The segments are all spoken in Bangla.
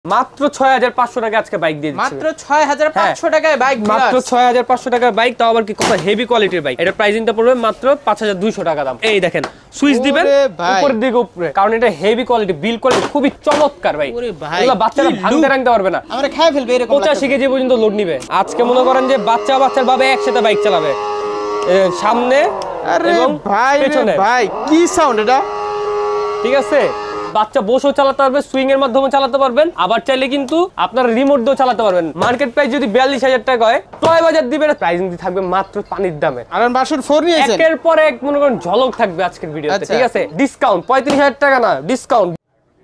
মাত্র 6500 টাকা আজকে বাইক দিয়ে দিচ্ছি। মাত্র 6500 টাকায় বাইক, মাত্র 6500 টাকায় বাইক, তাও আবার কি কত হেভি কোয়ালিটির বাইক। এটা প্রাইসিংটা পড়বে মাত্র 5200 টাকা দাম। এই দেখেন সুইচ দিবেন উপরের দিকে উপরে, কারণ এটা হেভি কোয়ালিটি, বিল কোয়ালিটি খুবই চমৎকার ভাই। এগুলো বাচ্চারা ভাঙতে রাখতে পারবে না, আমরা খায় ফেলবে এরকম। 85 কেজি পর্যন্ত লোড নিবে। আজকে মনে করেন যে বাচ্চার ভাবে একসাথে বাইক চালাবে, সামনে এবং পেছনে। ভাই কি সাউন্ড এটা, ঠিক আছে? বাচ্চা বসেও চালাতে পারবে, সুইং এর মাধ্যমে চালাতে পারবেন, আবার চাইলে কিন্তু আপনার রিমোট দিয়েও চালাতে পারবেন। মার্কেট প্রাইস যদি 42000 টাকা হয়, টয় বাজার দিবেন, প্রাইসিং থাকবে মাত্র পানির দামে। আর বাসুর 4 নিয়েছেন, একের পর এক মনে করেন ঝলক থাকবে আজকের ভিডিওতে, ঠিক আছে? ডিসকাউন্ট 35000 টাকা না, ডিসকাউন্ট।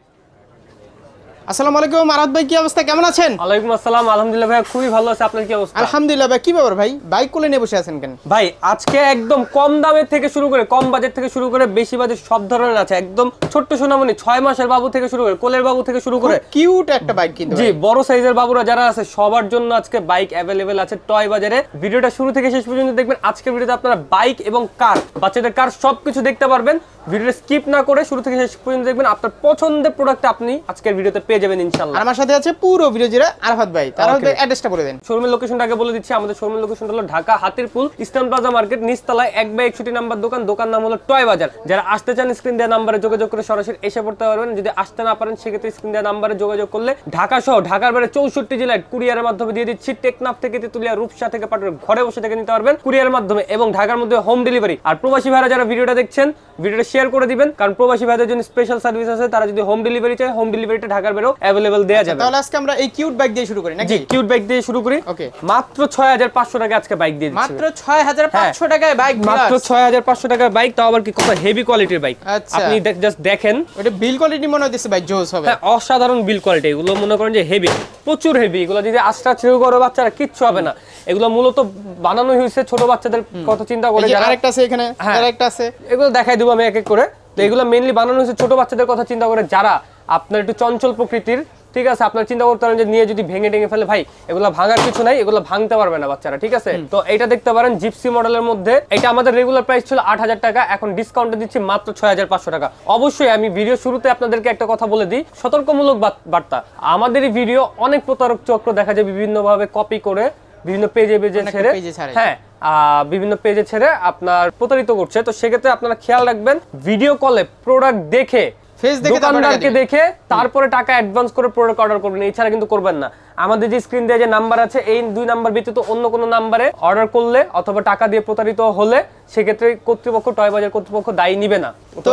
আসসালামু আলাইকুম আরাদ ভাই, কি অবস্থা, কেমন আছেন? ওয়ালাইকুম আসসালাম, আলহামদুলিল্লাহ ভাই, খুবই ভালো আছে। আপনার কি অবস্থা? আলহামদুলিল্লাহ ভাই। কি ব্যাপার ভাই, বাইক কোলে নিয়ে বসে আছেন কেন? ভাই আজকে একদম কম দামের থেকে শুরু করে, কম বাজেট থেকে শুরু করে বেশি বাজেট সব ধরনের আছে। একদম ছোট্ট সোনামণি 6 মাসের বাবু থেকে শুরু করে, কোলের বাবু থেকে শুরু করে কিউট একটা বাইক কিন্তু। জি, বড় সাইজের বাবুরা যারা আছে সবার জন্য আজকে বাইক অ্যাভেলেবেল আছে টয় বাজারে। ভিডিওটা শুরু থেকে শেষ পর্যন্ত দেখবেন। আজকের ভিডিওতে আপনারা বাইক এবং কার, বাচ্চাদের কার সবকিছু দেখতে পারবেন। ভিডিওটা স্কিপ না করে শুরু থেকে শেষ পর্যন্ত দেখবেন। আপনার পছন্দের প্রোডাক্ট আপনি আজকের ভিডিওতে পেয়ে যাবেন ইনশাআল্লাহ। আমার সাথে আছে পুরো ভিডিও জুড়ে আরাফাত ভাই। তার অ্যাড্রেসটা বলে দেন। শোরুমের লোকেশনটা আগে বলে দিচ্ছি। আমাদের শোরুমের লোকেশনটা হলো Dhaka Hatirpul Eastern Plaza market, নিচতলায় 1/61 নাম্বার দোকান। দোকান নাম হলো টয় বাজার। যারা আসতে চান স্ক্রিন দেওয়া নাম্বারে যোগাযোগ করে সরাসরি এসে পড়তে পারবেন। যদি আসতে না পারেন সেক্ষেত্রে স্ক্রিন দেওয়া নাম্বারে যোগাযোগ করলে ঢাকা সহ ঢাকার বাইরে 64 জেলায় কুরিয়ারের মাধ্যমে দিয়ে দিচ্ছি। টেকনাফ থেকে তেতুলিয়া, রূপসা থেকে পাটুরিয়া, ঘরে বসে থেকে নিতে পারবেন কুরিয়ারের মাধ্যমে, এবং ঢাকার মধ্যে হোম ডেলিভারি। আর প্রবাসী ভাইরা যারা ভিডিওটা দেখছেন, ভিডিওটা শেয়ার করে দিবেন, কারণ প্রবাসী ভাইদের জন্য স্পেশাল সার্ভিস আছে। তারা যদি হোম ডেলিভারি চায়, হোম ডেলিভারিটা ঢাকার বাইরেও অ্যাভেলেবল দেওয়া যাবে। তাহলে আজকে আমরা এই কিউট বাইক দিয়ে শুরু করি নাকি? জি, কিউট বাইক দিয়ে শুরু করি। ওকে, মাত্র 6500 টাকা আজকে বাইক দিয়ে দিচ্ছি। মাত্র 6500 টাকায় বাইক, মাত্র 6500 টাকার বাইক, তাও আবার কি কত হেভি কোয়ালিটির বাইক। আপনি জাস্ট দেখেন, ওটা বিল কোয়ালিটি মনে হচ্ছে ভাই জোস হবে। হ্যাঁ, অসাধারণ বিল কোয়ালিটি। এগুলো মনে করেন যে হেভি, প্রচুর হেভি। এগুলো যদি আস্তে আস্তে করে বাচ্চারা কিচ্ছু হবে না। এগুলো মূলত বানানো হয়েছে ছোট বাচ্চাদের কথা চিন্তা করে। যারা আরেকটা আছে এখানে, আরেকটা আছে, এগুলো দেখাই দেবো আমি এক এক করে। তো এগুলো মেইনলি বানানো হয়েছে ছোট বাচ্চাদের কথা চিন্তা করে, যারা আপনার একটু চঞ্চল প্রকৃতির, ঠিক আছে? আপনার চিন্তা করতে পারেন যে নিয়ে যদি ভেঙে টেঙে ফেলে, ভাই এগুলো ভাঙার কিছু নাই, এগুলো ভাঙতে পারবে না বাচ্চারা, ঠিক আছে? তো এটা দেখতে পারেন জিপসি মডেলের মধ্যে। এটা আমাদের রেগুলার প্রাইস ছিল 8000 টাকা, এখন ডিসকাউন্টে দিচ্ছি মাত্র 6500 টাকা। অবশ্যই আমি ভিডিও শুরুতে আপনাদেরকে একটা কথা বলে দিই, সতর্কমূলক বার্তা। আমাদের এই ভিডিও অনেক প্রতারক চক্র দেখা যায় বিভিন্ন ভাবে কপি করে বিভিন্ন পেজে ছেড়ে, হ্যাঁ বিভিন্ন পেজে ছেড়ে আপনার প্রতারিত করছে। তো সেক্ষেত্রে আপনারা খেয়াল রাখবেন, ভিডিও কলে প্রোডাক্ট দেখে, দোকানদারকে দেখে তারপরে টাকা অ্যাডভান্স করে প্রোডাক্ট অর্ডার করবেন, এছাড়া কিন্তু করবেন না। আমাদের যে স্ক্রিন দিয়ে যে নাম্বার আছে, এই 2 নাম্বার ব্যতীত অন্য কোনো নাম্বারে অর্ডার করলে অথবা টাকা দিয়ে প্রতারিত হলে সেক্ষেত্রে কর্তৃপক্ষ, টয় বাজার কর্তৃপক্ষ দায়ী নিবে না। তো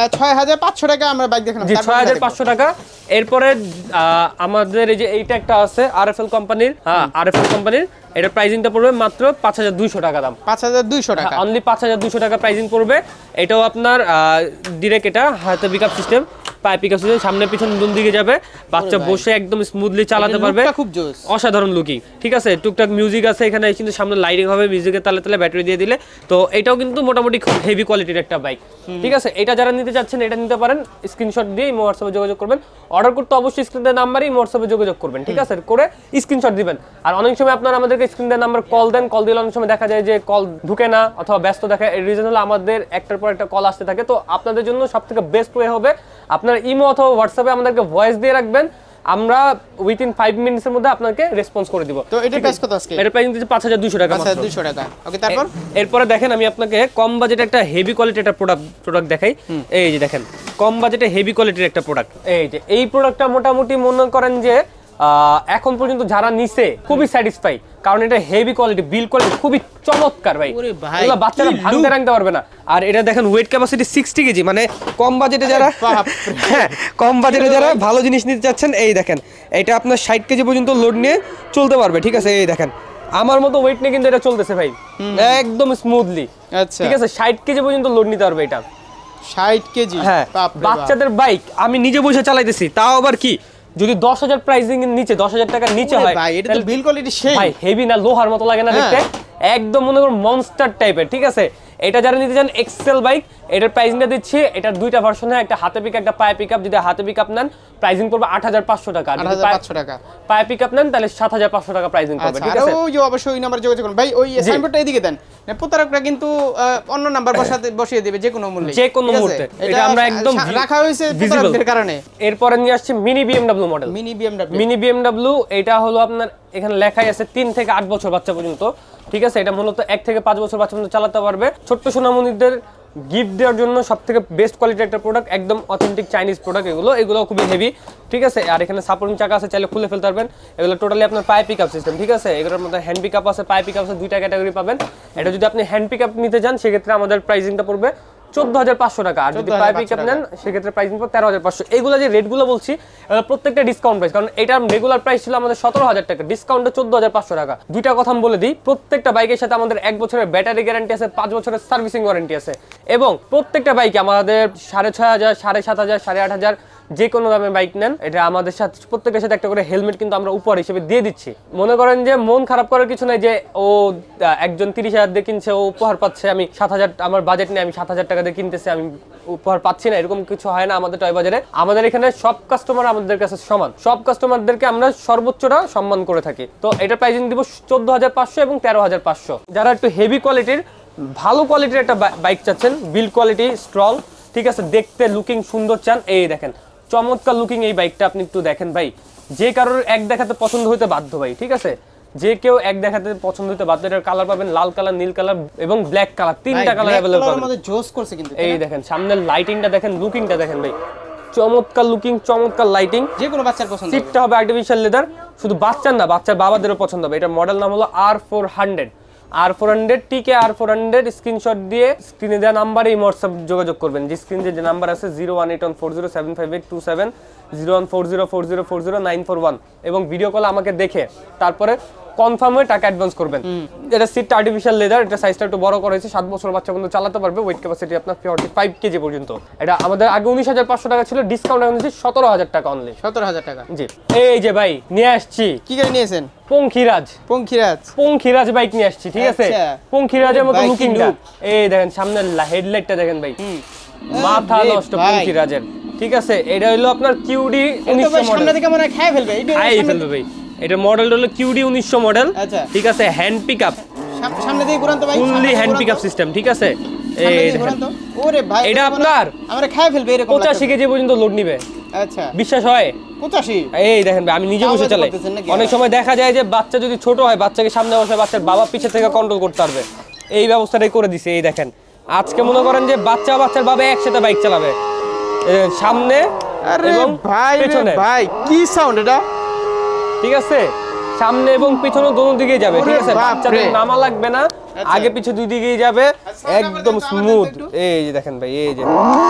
6500 টাকা আমরা বাইক দেখলাম। জি, 6500 টাকা। এরপরে আমাদের এই যে এইটা একটা আছে আরএফএল কোম্পানির, হ্যাঁ আরএফএল কোম্পানির। এটা প্রাইসিংটা পড়বে মাত্র 5200 টাকা দাম। 5200 টাকা, অনলি 5200 টাকা প্রাইসিং পড়বে। এটাও আপনার ডিরেক্ট, এটা হাতে পিকআপ সিস্টেম, পায়ে পিকআপ সিস্টেম, সামনে পিছনে দুই দিকে যাবে। বাচ্চা বসে একদম স্মুথলি চালাতে পারবে, খুব জোস, অসাধারণ লুকিং, ঠিক আছে? টুকটাক মিউজিক আছে এখানে, কিন্তু সামনে লাইটিং হবে, মিউজিকের তালে তালে ব্যাটারি দিয়ে দিলে। তো এটাও কিন্তু মোটামুটি খুব হেভি কোয়ালিটির একটা বাইক, ঠিক আছে? এটা যারা নিতে চাচ্ছেন এটা নিতে পারেন। স্ক্রিনশট দিয়ে হোয়াটসঅ্যাপে যোগাযোগ করবেন। অর্ডার করতে অবশ্যই স্ক্রিনের নাম্বারই হোয়াটসঅ্যাপে যোগাযোগ করবেন, ঠিক আছে? করে স্ক্রিনশট দিবেন। আর অনেক সময় আপনারা আমাদেরকে স্ক্রিনের নাম্বার কল দেন, কল দিলে অনেক সময় দেখা যায় যে কল ঢুকে না অথবা ব্যস্ত দেখায়। এর রিজন হলো আমাদের একটার পর একটা কল আসতে থাকে। তো আপনাদের জন্য সবথেকে বেস্ট ওয়ে হবে আপনার ইমো অথবা হোয়াটসঅ্যাপে আমাদেরকে ভয়েস দিয়ে রাখবেন, আমরা উইথিন 5 মিনিটসের মধ্যে আপনাকে রেসপন্স করে দিব। তো এটা প্রাইস কত আজকে? এটা প্রাইস দিচ্ছে 5200 টাকা, 5200 টাকা। ওকে, তারপর এরপরে দেখেন আমি আপনাকে কম বাজেটে একটা হেভি কোয়ালিটির একটা প্রোডাক্ট দেখাই। এই যে দেখেন, কম বাজেটে হেভি কোয়ালিটির একটা প্রোডাক্ট। এই যে এই প্রোডাক্টটা মোটামুটি মনে করেন যে এখন পর্যন্ত যারা নিছে খুবই স্যাটিসফাই, কারণ এটা হেভি কোয়ালিটি, বিল কোয়ালিটি খুবই চমৎকার ভাই। এগুলো বাচ্চারা ভাঙতে রাখতে পারবে না। আর এটা দেখেন ওয়েট ক্যাপাসিটি 60 কেজি, মানে কম বাজেটে যারা, হ্যাঁ কম বাজেটে যারা ভালো জিনিস নিতে চাচ্ছেন, এই দেখেন এটা আপনার 60 কেজি পর্যন্ত লোড নিয়ে চলতে পারবে, ঠিক আছে? এই দেখেন আমার মতো ওয়েট নিয়ে কিন্তু এটা চলতেছে ভাই একদম স্মুথলি, আচ্ছা ঠিক আছে? 60 কেজি পর্যন্ত লোড নিতে পারবে এটা, 60 কেজি। হ্যাঁ, বাচ্চাদের বাইক আমি নিজে বসে চালাইতেছি, তাও আবার কি যদি 10000 প্রাইসিং এর নিচে, 10000 টাকার নিচে হয় ভাই, এটা তো বিল কোয়ালিটি সেই ভাই হেভি না, লোহার মতো লাগে না দেখতে? একদম মনে করুন মনস্টার টাইপের, ঠিক আছে? এটা যারা নিতে চান এক্সেল বাইক, এটার প্রাইসিংটা দিচ্ছি, এটার দুইটা ভার্সন হয়, একটা হাতে পিক একটা পায়ে পিকআপ। যদি হাতে পিকআপ নেন প্রাইসিং পড়বে 8500 টাকা, আর যদি 8500 টাকা। পায়ে পিকআপ নেন তাহলে 7500 টাকা প্রাইসিং পড়বে, ঠিক আর আছে? ওই যে অবশ্যই ওই নাম্বারে যোগাযোগ করুন ভাই, ওই সাইনবোর্ডটা এদিকে দেন, প্রতারকরা কিন্তু অন্য নাম্বার বসিয়ে দিবে যে কোনো মূল্যে, যে কোনো মুহূর্তে। এটা আমরা একদম রাখা হয়েছে প্রতারকদের কারণে। এরপরে নিয়ে আসছে mini BMW model. Mini BMW এটা হলো আপনার এখানে লেখাই আছে 3 থেকে 8 বছর বাচ্চা পর্যন্ত, ঠিক আছে? এটা মূলত 1 থেকে 5 বছর বাচ্চা পর্যন্ত চালাতে পারবে। ছোট্ট সোনামণিদের গিফট দেওয়ার জন্য সবথেকে বেস্ট কোয়ালিটির একটা প্রোডাক্ট, একদম অথেন্টিক চাইনিজ প্রোডাক্ট এগুলো খুবই হেভি, ঠিক আছে? আর এখানে সাপোর্টিং চাকা আছে, চাইলে খুলে ফেলতে পারবেন। এগুলো টোটালি আপনার পায়ে পিকআপ সিস্টেম, ঠিক আছে? এগুলোর মধ্যে হ্যান্ড পিকআপ আছে, পায়ে পিকআপ আছে, দুইটা ক্যাটাগরি পাবেন। এটা যদি আপনি হ্যান্ড পিকআপ নিতে যান সেক্ষেত্রে আমাদের প্রাইসিংটা পড়বে 14500 টাকা, আর যদি পায়ে পিকআপ নেন সেক্ষেত্রে প্রাইসিং পড়বে 13500। এইগুলো যে রেটগুলো বলছি প্রত্যেকটা ডিসকাউন্ট প্রাইস, কারণ এটার রেগুলার প্রাইস ছিল আমাদের 17000 টাকা, ডিসকাউন্টে 14500 টাকা। দুইটা কথা আমি বলে দিই, প্রত্যেকটা বাইকের সাথে আমাদের 1 বছরের ব্যাটারি গ্যারান্টি আছে, 5 বছরের সার্ভিসিং ওয়ারেন্টি আছে, এবং প্রত্যেকটা বাইকে আমাদের 6500, 7500, 8500 যে কোনো দামে বাইক নেন, এটা আমাদের সাথে প্রত্যেকের সাথে একটা করে হেলমেট কিন্তু আমরা উপহার হিসেবে দিয়ে দিচ্ছি। মনে করেন যে মন খারাপ করার কিছু নাই যে ও একজন 30000 দিয়ে কিনছে, ও উপহার পাচ্ছে, আমি 7000, আমার বাজেট নেই, আমি 7000 টাকা দিয়ে কিনতেছি, আমি উপহার পাচ্ছি না, এরকম কিছু হয় না আমাদের টয় বাজারে। আমাদের এখানে সব কাস্টমার আমাদের কাছে সমান, সব কাস্টমারদেরকে আমরা সর্বোচ্চটা সম্মান করে থাকি। তো এটার প্রাইসিং দিব 14500 এবং 13500। যারা একটু হেভি কোয়ালিটির ভালো কোয়ালিটির একটা বাইক চাচ্ছেন, বিল্ড কোয়ালিটি স্ট্রং, ঠিক আছে, দেখতে লুকিং সুন্দর চান, এই দেখেন চমৎকার লুকিং এই বাইকটা আপনি একটু দেখেন ভাই, যে কারোর এক দেখাতে পছন্দ হইতে বাধ্য ভাই, ঠিক আছে? যে কেউ এক দেখাতে পছন্দ হইতে বাধ্য। এটার কালার পাবেন লাল কালার, নীল কালার এবং ব্ল্যাক কালার, তিনটা কালার अवेलेबल পাবেন। আমাদের জোস করছে কিন্তু, এই দেখেন সামনের লাইটিংটা দেখেন, লুকিংটা দেখেন ভাই, চমৎকার লুকিং, চমৎকার লাইটিং। যে কোনো বাচ্চার পছন্দ। সিটটা হবে আর্টিফিশিয়াল লেদার, শুধু বাচ্চার না, বাচ্চার বাবাদেরও পছন্দ হবে। এটা মডেল নাম হলো R400, TK R400। স্ক্রিনশট দিয়ে স্ক্রিনে দেওয়া নাম্বারে এই হোয়াটসঅ্যাপ যোগাযোগ করবেন, যে স্ক্রিনে যে নাম্বার আছে 01814075827, 01404040941, এবং ভিডিও কলে আমাকে দেখে তারপরে কনফার্ম হয়ে টাকা অ্যাডভান্স করবেন। এটা সিটটা আর্টিফিশিয়াল লেদার, এটা সাইজটা একটু বড় করা হয়েছে, 7 বছর বাচ্চা পর্যন্ত চালাতে পারবে, ওয়েট ক্যাপাসিটি আপনার 45 কেজি পর্যন্ত। এটা আমাদের আগে 19500 টাকা ছিল, ডিসকাউন্ট এখন দিচ্ছি 17000 টাকা অনলি। 17000 টাকা। জি, এই যে ভাই নিয়ে আসছি। কি গাড়ি নিয়েছেন? পঙ্খিরাজ বাইক নিয়ে আসছি, ঠিক আছে? পঙ্খিরাজের মতো লুকিংটা, এই দেখেন সামনের হেডলাইটটা দেখেন ভাই, মাথা নষ্ট পঙ্খিরাজের, ঠিক আছে? এটা হলো আপনার QD 1900 মডেল। সামনে থেকে মনে হয় খায় ফেলবে, খাই ফেলবে ভাই। এটা মডেলটা হলো QD 1900 মডেল, ঠিক আছে? হ্যান্ড পিকআপ, সামনে দিয়ে ঘুরান তো ভাই, ফুললি হ্যান্ড পিকআপ সিস্টেম, ঠিক আছে? এই দেখেন, ওরে ভাই এটা আপনার আমরা খায় ফেলবে এরকম 85 কেজি পর্যন্ত লোড নিবে। আচ্ছা, বিশ্বাস হয়? 85? এই দেখেন ভাই, আমি নিজে বসে চালাই। অনেক সময় দেখা যায় যে বাচ্চা যদি ছোট হয়, বাচ্চাকে সামনে বসে বাচ্চার বাবা পিছে থেকে কন্ট্রোল করতে পারবে, এই ব্যবস্থাটাই করে দিছে। এই দেখেন, আজকে মনে করেন যে বাচ্চার বাবা একসাথে বাইক চালাবে, সামনে এবং পেছনে। ভাই কি সাউন্ড এটা, ঠিক আছে? সামনে এবং পিছনে দোনো দিকেই যাবে, ঠিক আছে? বাচ্চাদের নামা লাগবে না, আগে পিছে দুই দিকেই যাবে, একদম স্মুথ। এই যে দেখেন ভাই, এই যে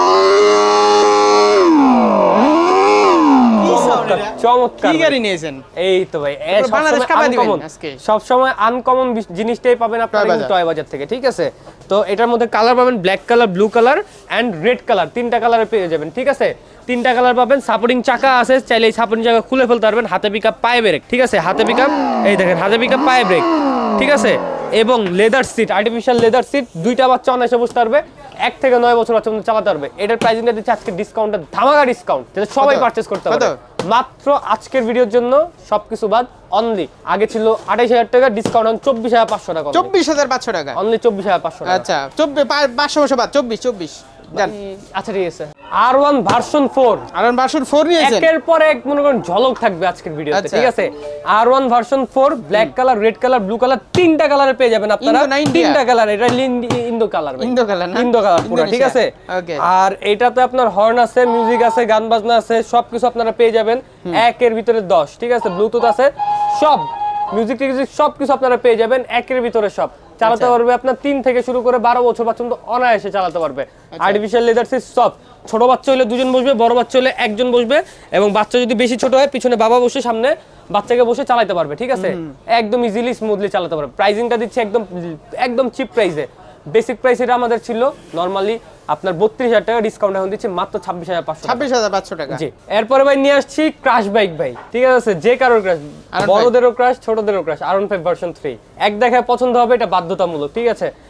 চমৎকার। কি গাড়ি নিয়েছেন? এই তো ভাই, সব সময় আনকমন জিনিসটাই পাবেন আপনারা টয় বাজার থেকে, ঠিক আছে? তো এটার মধ্যে কালার পাবেন black colour, blue colour and red colour, তিনটা কালারে পেয়ে যাবেন, ঠিক আছে? তিনটা কালার পাবেন। সাপোর্টিং চাকা আছে, চাইলে এই সাপোর্টিং চাকা খুলে ফেলতে পারবেন। হাতে পিকআপ, পায়ে ব্রেক, ঠিক আছে? হাতে পিকআপ, এই দেখেন হাতে পিকআপ, পায়ে ব্রেক, ঠিক আছে? এবং leather seat, artificial leather seat, দুইটা বাচ্চা অনায়াসে বসতে পারবে, 1 থেকে 9 বছর বাচ্চা পর্যন্ত চালাতে পারবে। এটার প্রাইসিংটা দিচ্ছে আজকে ডিসকাউন্টে, ধামাকা ডিসকাউন্ট, যাতে সবাই পারচেজ করতে পারে। মাত্র আজকের ভিডিওর জন্য সবকিছু বাদ অনলি, আগে ছিল 28000 টাকা, ডিসকাউন্ট এখন 24500 টাকা। 24500 টাকা অনলি 24500 টাকা। আচ্ছা, 500 বাদ 24 জান। আচ্ছা ঠিক আছে। R1 ভার্সন 4, R1 ভার্সন 4 নিয়েছেন? একের পর এক মনে করেন ঝলক থাকবে আজকের ভিডিওতে, ঠিক আছে? R1 version 4, black colour, red colour, blue colour, তিনটা কালারে পেয়ে যাবেন আপনারা। তিনটা কালার, এটা ইন্দো কালার, ইন্দো কালার না? ইন্দো কালার পুরো, ঠিক আছে? আর এটাতে আপনার হর্ন আছে, মিউজিক আছে, গান বাজনা আছে, সবকিছু আপনারা পেয়ে যাবেন একের ভিতরে 10, ঠিক আছে? ব্লুটুথ আছে, সব মিউজিক টিউজিক সবকিছু আপনারা পেয়ে যাবেন একের ভিতরে সব। চালাতে পারবে আপনার 3 থেকে শুরু করে 12 বছর পর্যন্ত অনায়াসে চালাতে পারবে। আর্টিফিশিয়াল লেদার সিট সব, ছোট বাচ্চা হলে 2জন বসবে, বড় বাচ্চা হলে 1জন বসবে, এবং বাচ্চা যদি বেশি ছোট হয় পিছনে বাবা বসে সামনে বাচ্চাকে বসে চালাতে পারবে, ঠিক আছে? একদম ইজিলি স্মুথলি চালাতে পারবে। প্রাইসিংটা দিচ্ছে একদম চিপ প্রাইসে। বেসিক প্রাইস এটা আমাদের ছিল নরমালি আপনার 32000 টাকা, ডিসকাউন্ট এখন দিচ্ছি মাত্র 26500 টাকা। জি, এরপরে ভাই নিয়ে আসছি ক্রাশ বাইক ভাই, ঠিক আছে? যে কারোর ক্রাশ, বড়দেরও ক্রাশ, ছোটদেরও ক্রাশ, R15 ভার্সন 3। এক দেখায় পছন্দ হবে, এটা বাধ্যতামূলক, ঠিক আছে?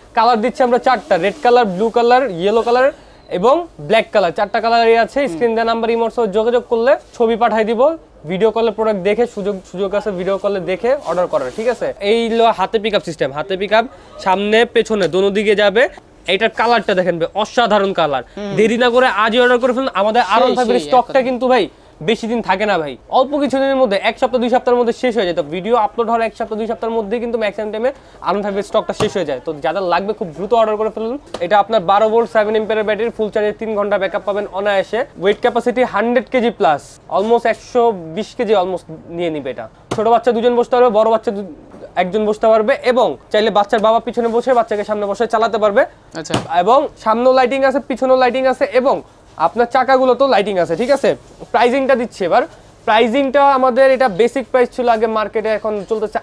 কালার দিচ্ছি আমরা চারটা, red colour, blue colour, yellow colour এবং ব্ল্যাক কালার, চারটা কালারই আছে। স্ক্রিন দেওয়া নাম্বার ইমোর সহ যোগাযোগ করলে ছবি পাঠাই দিব, ভিডিও কলে প্রোডাক্ট দেখে সুযোগ আছে ভিডিও কলে দেখে অর্ডার করার, ঠিক আছে। এই হলো হাতে পিকআপ সিস্টেম, হাতে পিকআপ সামনে পেছনে দোনো দিকে যাবে। এইটার কালারটা দেখেন ভাই, অসাধারণ কালার। দেরি না করে আজই অর্ডার করে ফেলুন। আমাদের আরন ফাইভের স্টকটা কিন্তু ভাই বেশি দিন থাকে না ভাই, অল্প কিছুদিনের মধ্যে 1 সপ্তাহ 2 সপ্তাহের মধ্যে শেষ হয়ে যায়। তো ভিডিও আপলোড হওয়ার 1 সপ্তাহ 2 সপ্তাহের মধ্যে কিন্তু ম্যাক্সিমাম টাইমে আরন ফাইভের স্টকটা শেষ হয়ে যায়। তো যাদের লাগবে খুব দ্রুত অর্ডার করে ফেলুন। এটা আপনার 12 ভোল্ট 7 এম্পিয়ারের ব্যাটারি, ফুল চার্জে 3 ঘন্টা ব্যাকআপ পাবেন অনায়াসে। Weight capacity 100 KG plus, almost 120 KG almost নিয়ে নিবে। এটা ছোট বাচ্চা 2 জন বসতে পারবে, বড় বাচ্চা একজন বসতে পারবে, এবং চাইলে বাচ্চার বাবা পিছনে বসে বাচ্চাকে সামনে বসে চালাতে পারবে। আচ্ছা, এবং সামনেও লাইটিং আছে, পিছনেও লাইটিং আছে, এবং আপনার চাকাগুলো তো লাইটিং আছে, ঠিক আছে। প্রাইজিংটা দিচ্ছি এবার। প্রাইজিংটা আমাদের এটা বেসিক প্রাইস ছিল আগে মার্কেটে, এখন চলতেছে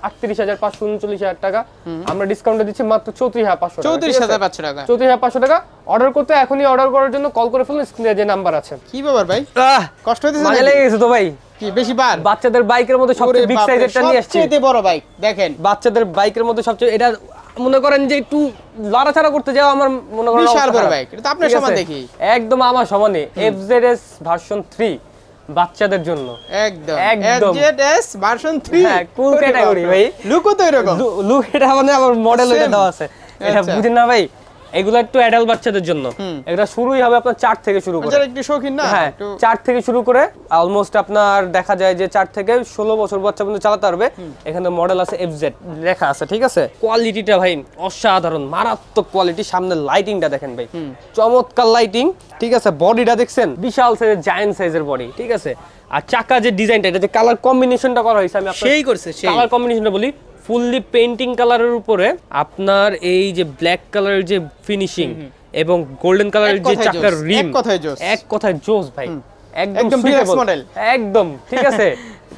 38,539 টাকা। আমরা ডিসকাউন্টে দিচ্ছি মাত্র 34,500 টাকা। 34,500 টাকা। 34,500 টাকা। অর্ডার করতে এখনই অর্ডার করার জন্য কল করে ফেলুন, স্ক্রিনে যে নাম্বার আছে। কি ব্যাপার ভাই, কষ্ট হইতেছে মাঝে নাকি? লেগে গেছে তো ভাই। কি বেশি বার? বাচ্চাদের বাইকের মধ্যে সবচেয়ে বিগ সাইজেরটা নিয়ে আসছি, সবচেয়ে বড় বাইক দেখেন। বাচ্চাদের বাইকের মধ্যে সবচেয়ে এটা মনে করেন যে একটু লড়াছাড়া করতে যাও, আমার মনে করেন বিশাল বড় বাইক, এটা তো আপনার সমান দেখি। একদম আমার সমানে। FZS ভার্সন 3 বাচ্চাদের জন্য একদম একদম FZS ভার্সন 3, হ্যাঁ কুল ক্যাটাগরি ভাই। লুকও তো এরকম, লুক এটা মানে আমার মডেল এটা দেওয়া আছে, এটা আচ্ছা। বুঝেন না ভাই। এগুলো একটু অ্যাডাল্ট বাচ্চাদের জন্য। এটা শুরুই হবে আপনার 4 থেকে শুরু করে, যারা একটু শৌখিন না, হ্যাঁ 4 থেকে শুরু করে অলমোস্ট আপনার দেখা যায় যে 4 থেকে 16 বছর বাচ্চা পর্যন্ত চালাতে পারবে। এখানে মডেল আছে FZ লেখা আছে, ঠিক আছে। কোয়ালিটিটা ভাই অসাধারণ, মারাত্মক কোয়ালিটি। সামনে লাইটিংটা দেখেন ভাই, চমৎকার লাইটিং, ঠিক আছে। বডিটা দেখছেন, বিশাল সাইজের, জায়ান্ট সাইজের বডি, ঠিক আছে। আর চাকা যে ডিজাইনটা, এটা যে কালার কম্বিনেশনটা করা হয়েছে, আমি আপনাকে সেই করছে সেই কালার কম্বিনেশনটা বলি। ফুললি পেইন্টিং কালারের উপরে আপনার এই যে ব্ল্যাক কালারের যে ফিনিশিং এবং গোল্ডেন কালারের যে চাকার রিম, এক কথায় জোস ভাই। একদম ডিলাক্স মডেল, একদম ঠিক আছে।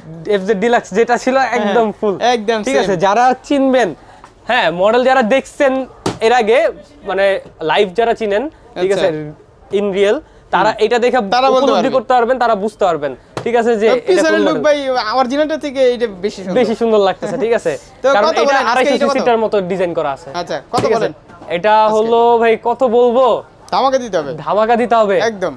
FZ ডিলাক্স যেটা ছিল একদম ফুল, একদম ঠিক আছে। যারা চিনবেন, হ্যাঁ মডেল যারা দেখছেন এর আগে, মানে লাইভ যারা চিনেন, ঠিক আছে, ইন রিয়েল, তারা এটা দেখে উপলব্ধি করতে পারবেন, তারা বুঝতে পারবেন, ঠিক আছে, যে পিছনের লুক ভাই অরিজিনালটা থেকে এটা বেশি সুন্দর লাগতেছে, ঠিক আছে। কারণ এটা 250 সিটার মতো ডিজাইন করা আছে। আচ্ছা, কত বলেন? এটা হলো ভাই, কত বলবো, ধামাকা দিতে হবে, ধামাকা দিতে হবে একদম।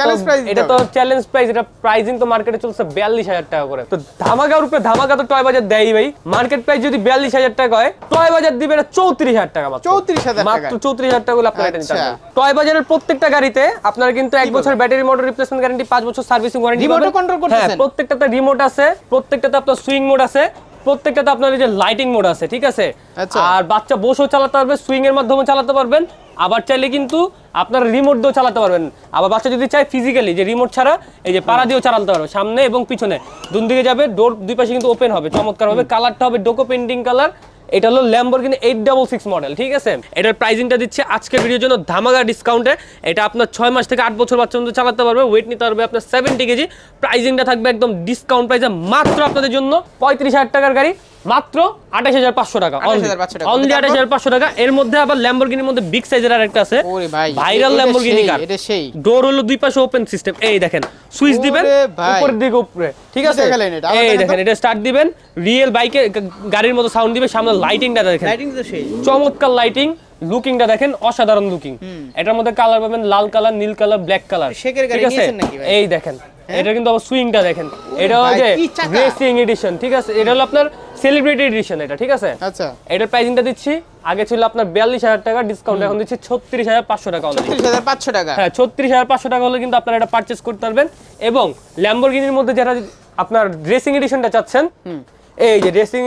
এটা তো চ্যালেঞ্জ প্রাইস, এটা প্রাইসিং তো মার্কেটে চলছে 42,000 টাকা করে। তো ধামাকার উপরে ধামাকা তো টয় বাজার দেয় ভাই। মার্কেট প্রাইস যদি 42,000 টাকা হয়, টয় বাজার দিবে এটা 34,000 টাকা মাত্র। 34,000 টাকা, মাত্র 34,000 টাকা হলে আপনারা এটা নিতে পারবেন। টয় বাজারের প্রত্যেকটা গাড়িতে আপনারা কিন্তু 1 বছর ব্যাটারি মোটর রিপ্লেসমেন্ট গ্যারান্টি, 5 বছর সার্ভিসিং ওয়ারেন্টি পাবেন। রিমোট কন্ট্রোল করতেছেন? হ্যাঁ, প্রত্যেকটাতে রিমোট আছে, প্রত্যেকটাতে আপনার সুইং মোড আছে, প্রত্যেকটাতে আপনার এই যে লাইটিং মোড আছে, ঠিক আছে। আর বাচ্চা বসেও চালাতে পারবে, সুইং এর মাধ্যমে চালাতে পারবেন, আবার চাইলে কিন্তু আপনার রিমোট দিয়েও চালাতে পারবেন। আবার বাচ্চা যদি চায় ফিজিক্যালি যে রিমোট ছাড়া এই যে পাড়া দিয়েও চালাতে পারবে, সামনে এবং পিছনে দুই দিকে যাবে, ডোর দুই পাশে কিন্তু ওপেন হবে, চমৎকার হবে। কালারটা হবে ডোকো পেইন্টিং কালার। এটা হলো ল্যাম্বরগিনি 866 মডেল, ঠিক আছে। এটার প্রাইসিংটা দিচ্ছে আজকে ভিডিওর জন্য ধামাকা ডিসকাউন্টে। এটা আপনার 6 মাস থেকে 8 বছর বাচ্চা পর্যন্ত চালাতে পারবে, ওয়েট নিতে পারবে আপনার 70 কেজি। প্রাইসিংটা থাকবে একদম ডিসকাউন্ট প্রাইসে, মাত্র আপনাদের জন্য 35,000 টাকার গাড়ি মাত্র 28,500 টাকা, অনলি 28,500 টাকা। এর মধ্যে আবার ল্যাম্বরগিনির মধ্যে বিগ সাইজের আরেকটা আছে, ভাইরাল ল্যাম্বরগিনি কার। ডোর হলো দুই পাশে ওপেন সিস্টেম, এই দেখেন সুইচ দিবেন উপরের দিকে উপরে, ঠিক আছে। এই দেখেন, এটা স্টার্ট দিবেন, রিয়েল বাইকে গাড়ির মতো সাউন্ড দিবে। সামনে লাইটিংটা দেখেন, চমৎকার লাইটিং, লুকিংটা দেখেন অসাধারণ লুকিং। এটার মধ্যে কালার পাবেন লাল কালার, নীল কালার, ব্ল্যাক কালার, ঠিক আছে। এই দেখেন, এটা কিন্তু আবার সুইংটা দেখেন, এটা হচ্ছে রেসিং এডিশন, ঠিক আছে। এটা হলো আপনার সেলিব্রিটি এডিশন, এটা ঠিক আছে। আচ্ছা, এটার প্রাইসিংটা দিচ্ছি, আগে ছিল আপনার 42,000 টাকা, ডিসকাউন্ট এখন দিচ্ছি 36,500 টাকা। 36,500 টাকা, হ্যাঁ 36,500 টাকা হলে কিন্তু আপনারা এটা পারচেজ করতে পারবেন। এবং ল্যাম্বরগিনির মধ্যে যারা আপনার রেসিং এডিশনটা চাচ্ছেন, এই যে রেসিং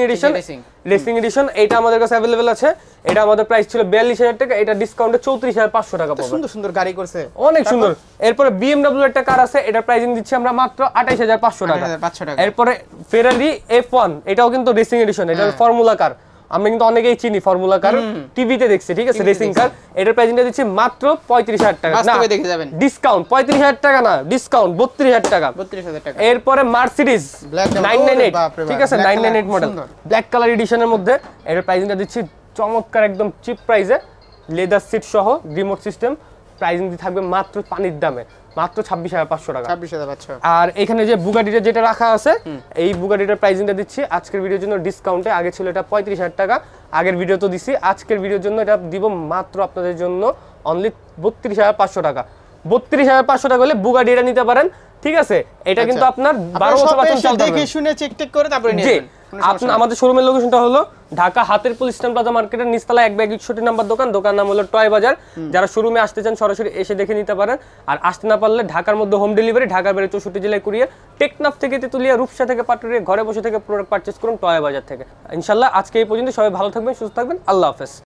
এডিশন এটা আমাদের কাছে अवेलेबल আছে। এটা আমাদের প্রাইস ছিল 42,000 টাকা, এটা ডিসকাউন্টে 34,500 টাকা পাবেন। সুন্দর সুন্দর গাড়ি করছে, অনেক সুন্দর। এরপরে BMW একটা কার আছে, এটা প্রাইসিং দিচ্ছি আমরা মাত্র 28,500 টাকা। এরপরে ফেরারি F1, এটাও কিন্তু রেসিং এডিশন, এটা ফর্মুলা কার। আমি কিন্তু অনেকেই চিনি ফর্মুলা কার, টিভিতে দেখছি, ঠিক আছে, রেসিং কার। এটার প্রাইসিংটা দিচ্ছি মাত্র 35,000 টাকা। না, ডিসকাউন্ট 35,000 টাকা না, ডিসকাউন্ট 32,000 টাকা। এরপরে মার্সিডিজ 998, ঠিক আছে, 998 মডেল, ব্ল্যাক কালার এডিশনের মধ্যে। এটার প্রাইসিংটা দিচ্ছি চমৎকার একদম চিপ প্রাইসে, লেদার সিট সহ, রিমোট সিস্টেম। প্রাইসিং থাকবে মাত্র পানির দামে, মাত্র 26,500 টাকা। 26,500। আর এখানে যে বুগাটিটা যেটা রাখা আছে, এই বুগাটিটার প্রাইসিংটা দিচ্ছি আজকের ভিডিওর জন্য ডিসকাউন্টে। আগে ছিল এটা 35,000 টাকা, আগের ভিডিও তো দিছি। আজকের ভিডিওর জন্য এটা দিব মাত্র আপনাদের জন্য অনলি 32,500 টাকা। 32,500 টাকা হলে বুগাটিটা নিতে পারেন, ঠিক আছে? এটা কিন্তু আপনার 12 বছর বাঁচন চলতে পারবে। দেখে শুনে চেক টেক করে তারপরে নিয়ে যাবেন। আপনার আমাদের শোরুমের লোকেশনটা হলো ঢাকা হাতের পুল স্ট্যান্ড প্লাজা মার্কেটের নিচতলা 1/61 নাম্বার দোকান। দোকান নাম হলো টয় বাজার। যারা শোরুমে আসতে চান সরাসরি এসে দেখে নিতে পারেন। আর আসতে না পারলে ঢাকার মধ্যে হোম ডেলিভারি, ঢাকার বাইরে 64 জেলায় কুরিয়ার। টেকনাফ থেকে তেতুলিয়া, রূপসা থেকে পাটুরিয়া, ঘরে বসে থেকে প্রোডাক্ট পারচেজ করুন টয় বাজার থেকে। ইনশাআল্লাহ আজকে এই পর্যন্ত। সবাই ভালো থাকবেন, সুস্থ থাকবেন। আল্লাহ হাফেজ।